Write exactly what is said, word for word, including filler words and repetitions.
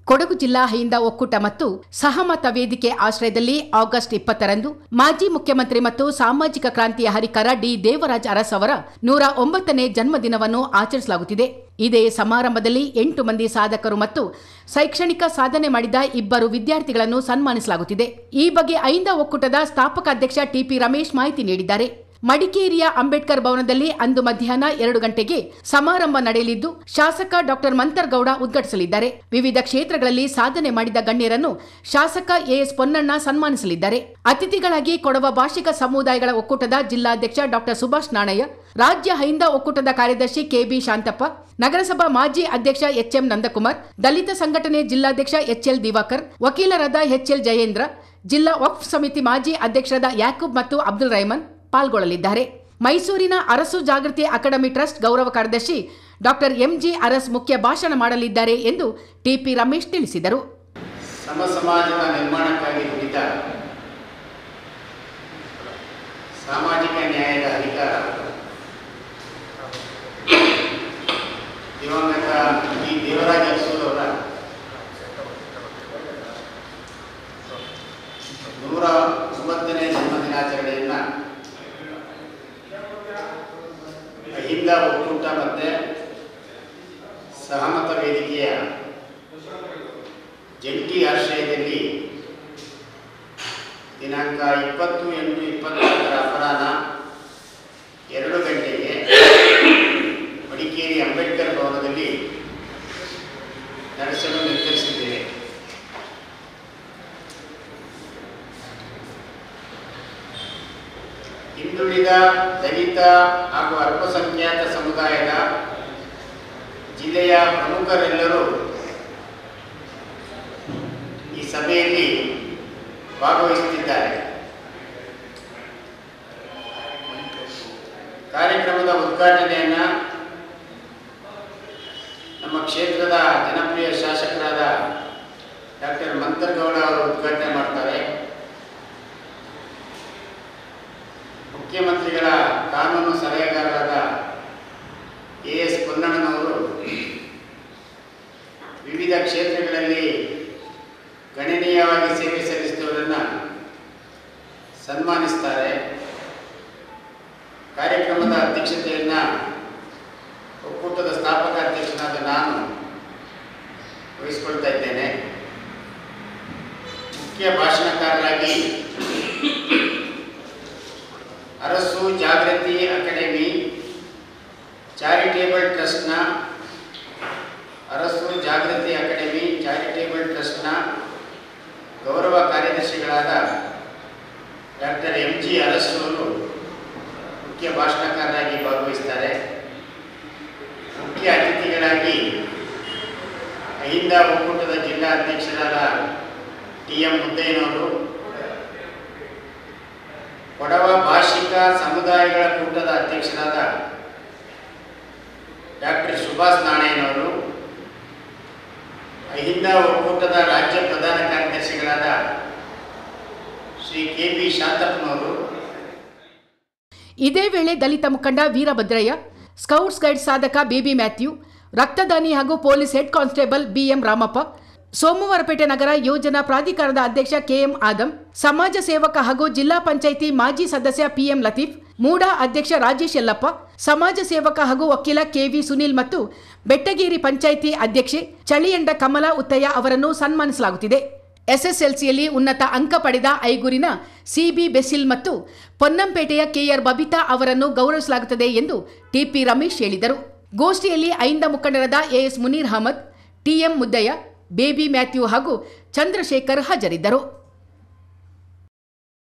ಕೊಡಗು ಜಿಲ್ಲಾ ಅಹಿಂದ ಒಕ್ಕೂಟ ಮತ್ತು ಸಹಮತ ವೇದಿಕೆ ಆಶ್ರಯದಲ್ಲಿ ಆಗಸ್ಟ್ ಇಪ್ಪತ್ತರಂದು ಮಾಜಿ ಮುಖ್ಯಮಂತ್ರಿ ಮತ್ತು ಸಾಮಾಜಿಕ ಕ್ರಾಂತಿಯ ಹರಿಕಾರ ಡಿ ದೇವರಾಜ ಅರಸ್ ಅವರ ನೂರ ಒಂಬತ್ತನೇ ಜನ್ಮದಿನವನ್ನು ಆಚರಿಸಲಾಗುತ್ತಿದೆ. ಇದೇ ಸಮಾರಂಭದಲ್ಲಿ ಎಂಟು ಮಂದಿ ಸಾಧಕರು ಮತ್ತು ಶೈಕ್ಷಣಿಕ ಸಾಧನೆ ಮಾಡಿದ ಇಬ್ಬರು ವಿದ್ಯಾರ್ಥಿಗಳನ್ನು ಸನ್ಮಾನಿಸಲಾಗುತ್ತಿದೆ. ಈ ಬಗ್ಗೆ ಅಹಿಂದ ಒಕ್ಕೂಟದ ಸ್ಥಾಪಕ ಅಧ್ಯಕ್ಷ ಟಿಪಿ ರಮೇಶ್ ಮಾಹಿತಿ ನೀಡಿದ್ದಾರೆ. ಮಡಿಕೇರಿಯ ಅಂಬೇಡ್ಕರ್ ಭವನದಲ್ಲಿ ಅಂದು ಮಧ್ಯಾಹ್ನ ಎರಡು ಗಂಟೆಗೆ ಸಮಾರಂಭ ನಡೆಯಲಿದ್ದು, ಶಾಸಕ ಡಾಕ್ಟರ್ ಮಂತರ್ಗೌಡ ಉದ್ಘಾಟಿಸಲಿದ್ದಾರೆ. ವಿವಿಧ ಕ್ಷೇತ್ರಗಳಲ್ಲಿ ಸಾಧನೆ ಮಾಡಿದ ಗಣ್ಯರನ್ನು ಶಾಸಕ ಎಎಸ್ ಪೊನ್ನಣ್ಣ ಸನ್ಮಾನಿಸಲಿದ್ದಾರೆ. ಅತಿಥಿಗಳಾಗಿ ಕೊಡವ ಭಾಷಿಕ ಸಮುದಾಯಗಳ ಒಕ್ಕೂಟದ ಜಿಲ್ಲಾಧ್ಯಕ್ಷ ಡಾಕ್ಟರ್ ಸುಭಾಷ್ ನಾಣಯ್ಯ, ರಾಜ್ಯ ಅಹಿಂದ ಒಕ್ಕೂಟದ ಕಾರ್ಯದರ್ಶಿ ಕೆಬಿ ಶಾಂತಪ್ಪ, ನಗರಸಭಾ ಮಾಜಿ ಅಧ್ಯಕ್ಷ ಎಚ್ಎಂ ನಂದಕುಮಾರ್, ದಲಿತ ಸಂಘಟನೆ ಜಿಲ್ಲಾಧ್ಯಕ್ಷ ಎಚ್ಎಲ್ ದಿವಾಕರ್, ವಕೀಲರಾದ ಎಚ್ಎಲ್ ಜಯೇಂದ್ರ, ಜಿಲ್ಲಾ ವಕ್ಫ್ ಸಮಿತಿ ಮಾಜಿ ಅಧ್ಯಕ್ಷರಾದ ಯಾಕೂಬ್ ಮತ್ತು ಅಬ್ದುಲ್ ರಹಮಾನ್ ಪಾಲ್ಗೊಳ್ಳಲಿದ್ದಾರೆ. ಮೈಸೂರಿನ ಅರಸು ಜಾಗೃತಿ ಅಕಾಡೆಮಿ ಟ್ರಸ್ಟ್ ಗೌರವ ಕಾರ್ಯದರ್ಶಿ ಡಾಕ್ಟರ್ ಎಂಜಿ ಅರಸ್ ಮುಖ್ಯ ಭಾಷಣ ಮಾಡಲಿದ್ದಾರೆ ಎಂದು ಟಿಪಿ ರಮೇಶ್ ತಿಳಿಸಿದರು. ಸಮ ಸಮಾಜದ ನಿರ್ಮಾಣಕ್ಕಾಗಿ ದುಡಿದ ಸಾಮಾಜಿಕ ನ್ಯಾಯದ ಅಧಿಕಾರ ದಿವಂಗತ ಡಿ ದೇವರಾಜ ಅರಸೂರವರ ನೂರ ಒಂಬತ್ತನೇ ಜನ್ಮದಿನಾಚರಣೆಯನ್ನ ಅಹಿಂದ ಒಕ್ಕೂಟ ಮತ್ತು ಸಹಮತ ವೇದಿಕೆಯ ಜಂಟಿ ಆಶ್ರಯದಲ್ಲಿ ದಿನಾಂಕ ಇಪ್ಪತ್ತು ಎಂಟು ಇಪ್ಪತ್ನಾಲ್ಕರ ಅಪರಾಹ್ನ ಎರಡು ಗಂಟೆಗೆ ಮಡಿಕೇರಿ ಅಂಬೇಡ್ಕರ್ ಭವನದಲ್ಲಿ ನಡೆಸಲು ನಿರ್ಧರಿಸಿದ್ದೇವೆ. ಹಿಂದುಳಿದ ದಲಿತ ಹಾಗೂ ಅಲ್ಪಸಂಖ್ಯಾತ ಸಮುದಾಯದ ಜಿಲ್ಲೆಯ ಪ್ರಮುಖರೆಲ್ಲರೂ ಈ ಸಭೆಯಲ್ಲಿ ಭಾಗವಹಿಸುತ್ತಿದ್ದಾರೆ. ಕಾರ್ಯಕ್ರಮದ ಉದ್ಘಾಟನೆಯನ್ನ ನಮ್ಮ ಕ್ಷೇತ್ರದ ಜನಪ್ರಿಯ ಶಾಸಕರಾದ ಡಾಕ್ಟರ್ ಮಂತರ್ಗೌಡ ಅವರು ಉದ್ಘಾಟನೆ ಮಾಡ್ತಾರೆ. ಮುಖ್ಯಮಂತ್ರಿಗಳ ಕಾನೂನು ಸಲಹೆಗಾರರಾದ ಎ ಎಸ್ ಪೊನ್ನಣ್ಣನವರು ವಿವಿಧ ಕ್ಷೇತ್ರಗಳಲ್ಲಿ ಗಣನೀಯವಾಗಿ ಸೇವೆ ಸಲ್ಲಿಸಿದವರನ್ನು ಸನ್ಮಾನಿಸ್ತಾರೆ. ಕಾರ್ಯಕ್ರಮದ ಅಧ್ಯಕ್ಷತೆಯನ್ನು ಒಕ್ಕೂಟದ ಸ್ಥಾಪಕ ಅಧ್ಯಕ್ಷನಾದ ನಾನು ವಹಿಸಿಕೊಳ್ತಾ ಇದ್ದೇನೆ. ಮುಖ್ಯ ಭಾಷಣಕಾರರಾಗಿ ಅರಸು ಜಾಗೃತಿ ಅಕಾಡೆಮಿ ಚಾರಿಟೇಬಲ್ ಟ್ರಸ್ಟ್ನ ಅರಸು ಜಾಗೃತಿ ಅಕಾಡೆಮಿ ಚಾರಿಟೇಬಲ್ ಟ್ರಸ್ಟ್ನ ಗೌರವ ಕಾರ್ಯದರ್ಶಿಗಳಾದ ಡಾಕ್ಟರ್ ಎಂ ಜಿ ಅರಸ್ ಅವರು ಮುಖ್ಯ ಭಾಷಣಕಾರರಾಗಿ ಭಾಗವಹಿಸ್ತಾರೆ. ಮುಖ್ಯ ಅತಿಥಿಗಳಾಗಿ ಅಹಿಂದ ಒಕ್ಕೂಟದ ಜಿಲ್ಲಾ ಅಧ್ಯಕ್ಷರಾದ ಟಿ ಎಂ ಮುದ್ದಯ್ಯನವರು, ಕೊಡವ ಭಾಷಿಕ ಸಮುದಾಯಗಳ ಕೂಟದ ಅಧ್ಯಕ್ಷರಾದ ಡಾಕ್ಟರ್ ಸುಭಾಷ್ ನಾಣಯ್ಯನವರು, ಅಹಿಂದ ಒಕ್ಕೂಟದ ರಾಜ್ಯ ಪ್ರಧಾನ ಕಾರ್ಯದರ್ಶಿಗಳಾದ ಶ್ರೀ ಕೆ ಬಿ ಶಾಂತಪ್ಪನವರು. ಇದೇ ವೇಳೆ ದಲಿತ ಮುಖಂಡ ವೀರಭದ್ರಯ್ಯ, ಸ್ಕೌಟ್ಸ್ ಗೈಡ್ ಸಾಧಕ ಬೇಬಿ ಮ್ಯಾಥ್ಯೂ, ರಕ್ತದಾನಿ ಹಾಗೂ police head constable BM Ramappa, Somwarpet ನಗರ ಯೋಜನಾ ಪ್ರಾಧಿಕಾರದ ಅಧ್ಯಕ್ಷ ಕೆಎಂ ಆದಂ, ಸಮಾಜ ಸೇವಕ ಹಾಗೂ ಜಿಲ್ಲಾ ಪಂಚಾಯಿತಿ ಮಾಜಿ ಸದಸ್ಯ ಪಿಎಂ ಲತೀಫ್, ಮೂಡಾ ಅಧ್ಯಕ್ಷ ರಾಜೇಶ್ ಯಲ್ಲಪ್ಪ, ಸಮಾಜ ಸೇವಕ ಹಾಗೂ ವಕೀಲ ಕೆವಿ ಸುನೀಲ್ ಮತ್ತು ಬೆಟ್ಟಗೇರಿ ಪಂಚಾಯಿತಿ ಅಧ್ಯಕ್ಷೆ ಚಳಿಯಂಡ ಕಮಲಾ ಉತ್ತಯ್ಯ ಅವರನ್ನು ಸನ್ಮಾನಿಸಲಾಗುತ್ತಿದೆ. ಎಸ್ಎಸ್ಎಲ್ಸಿಯಲ್ಲಿ ಉನ್ನತ ಅಂಕ ಪಡೆದ ಐಗೂರಿನ ಸಿಬಿ ಬೆಸಿಲ್ ಮತ್ತು ಪೊನ್ನಂಪೇಟೆಯ ಕೆಆರ್ ಬಬಿತಾ ಅವರನ್ನು ಗೌರವಿಸಲಾಗುತ್ತದೆ ಎಂದು ಟಿಪಿ ರಮೇಶ್ ಹೇಳಿದರು. ಗೋಷ್ಠಿಯಲ್ಲಿ ಅಹಿಂದ ಮುಖಂಡರಾದ ಎಎಸ್ ಮುನೀರ್ ಅಹಮದ್, ಟಿಎಂ ಮುದ್ದಯ್ಯ, ಬೇಬಿ ಮ್ಯಾಥ್ಯೂ ಹಾಗೂ ಚಂದ್ರಶೇಖರ್ ಹಾಜರಿದ್ದರು.